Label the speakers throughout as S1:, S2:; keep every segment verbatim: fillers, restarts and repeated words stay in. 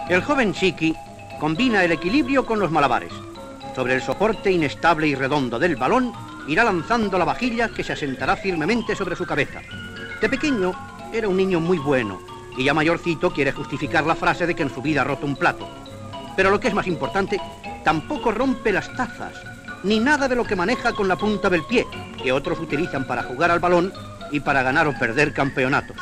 S1: El joven Chiqui combina el equilibrio con los malabares. Sobre el soporte inestable y redondo del balón, irá lanzando la vajilla que se asentará firmemente sobre su cabeza. De pequeño, era un niño muy bueno, y ya mayorcito quiere justificar la frase de que en su vida ha roto un plato. Pero lo que es más importante, tampoco rompe las tazas, ni nada de lo que maneja con la punta del pie, que otros utilizan para jugar al balón y para ganar o perder campeonatos.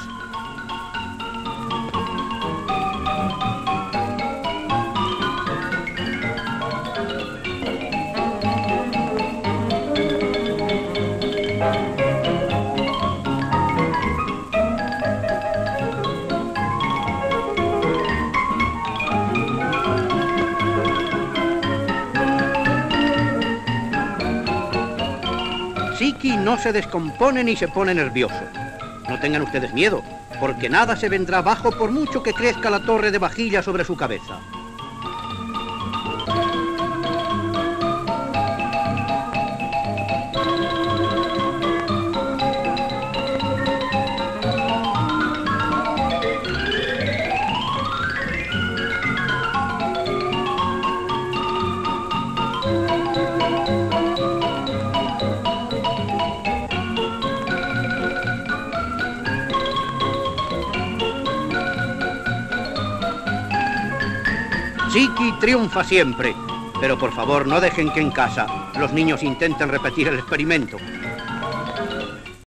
S1: Chiqui no se descompone ni se pone nervioso. No tengan ustedes miedo, porque nada se vendrá abajo por mucho que crezca la torre de vajilla sobre su cabeza. Chiqui triunfa siempre, pero por favor no dejen que en casa los niños intenten repetir el experimento.